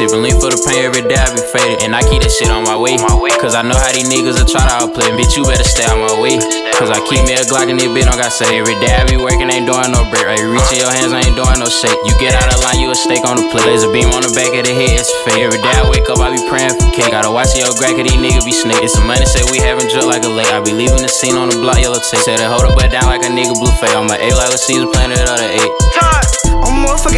Sippin' lean for the pain every day, I be faded. And I keep that shit on my way. Cause I know how these niggas will try to outplay me. Bitch, you better stay out my way. Cause I keep me a Glock and this bitch don't got say. Every day I be working, ain't doing no break. Right, reaching your hands, I ain't doing no shake. You get out of line, you a steak on the plate. Laser beam on the back of the head, it's fake. Every day I wake up, I be praying for cake. Gotta watch your crack, cause these niggas be snake. It's some money, say we having drunk like a lake. I be leaving the scene on the block, yellow tape. Said I hold up, but down like a nigga blue fade. On my A like a Caesar planet of the 8. Todd, I'm a motherfucking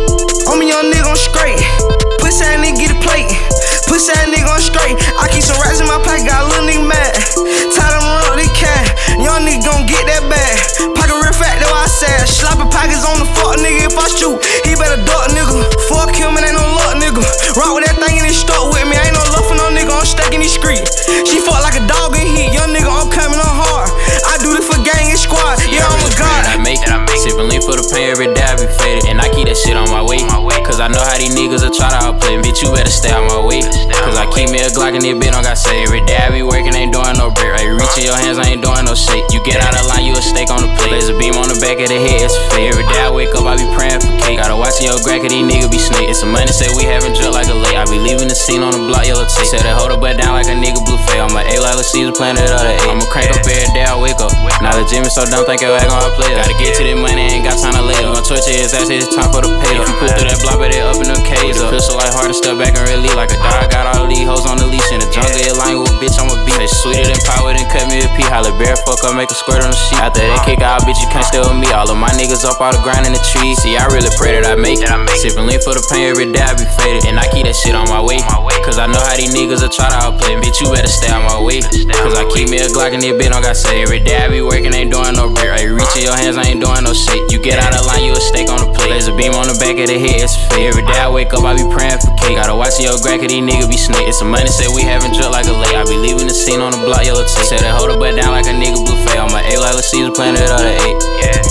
8. I'm a young nigga on straight. Pussy ass nigga get a plate. Pussy ass nigga on straight. I keep some rats in my pocket, got a little nigga mad. Todd, I'm run up this cat. Young nigga gon' get that bag. Pocket real fat, that's why I said. Sloppy pockets on the fuck nigga. If I shoot, he better duck nigga. Fuck him and ain't no luck nigga. Rock with that thing and he stuck with me. Ain't no love for no nigga, I'm stuck in these streets. She fuck like a dog in heat. Young nigga, I'm coming on hard. I do this for gang and squad. Yeah, I'm a god. I make it. Sippin' lean for the pain every day, I be faded. And I keep that shit on my way. Cause I know how these niggas will try to outplay me. Bitch, you better stay out my way. Cause I keep me a Glock and this bitch don't got say. Every day I be working, ain't doing no break. Right, reaching your hands, I ain't doing no shake. You get out of line, you a steak on the plate. Laser beam on the back of the head, it's fake. Every day I wake up, I be praying for cake. Gotta watch your crack, cause these niggas be snake. It's some money, say we having drunk like a lake. I be leaving the scene on the block, yellow tape. Said I hold up, but down like a nigga blue fade. On my A like a Caesar planet of the 8. I'ma crank up every day, I wake up. Now the Jimmy so dumb, think your ass gon' outplay. Gotta get to this money, ain't got time to lay up. Gonna torture his ass, it's time for the pay up. If you put through that block, but they up in the cage up. Pistol like hard to step back and really like a dog. Got all these hoes on the leash in the jungle. You lying with a bitch, I'm a beat. They sweeter than power, then cut me a pee. Holla bear, fuck up, make a squirt on the sheet. After they kick out, bitch, you can't stay with me. All of my niggas up all the grind in the trees. See, I really pray that I make it. Sippin' lean for the pain every day, I be faded. And I keep that shit on my way. Cause I know how these niggas will try to outplay me. Bitch, you better stay out my way. Cause I keep me a Glock and this bitch don't got say. Every day I be working, ain't doing no break. Right, reaching your hands, I ain't doing no shake. You get out of line, you a steak on the plate. Laser beam on the back of the head, it's fake. Every day I wake up, I be praying for cake. Gotta watch your crack, cause these niggas be snake. It's some money, say we having drunk like a lake. I be leaving the scene on the block, yellow tape. Said I hold up, but down like a nigga blue fade. On my A like a Caesar planet of the 8.